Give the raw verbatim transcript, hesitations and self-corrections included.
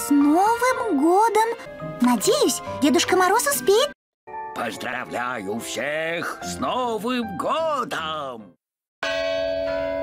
С Новым годом! Надеюсь, Дедушка Мороз успеет. Поздравляю всех с Новым годом!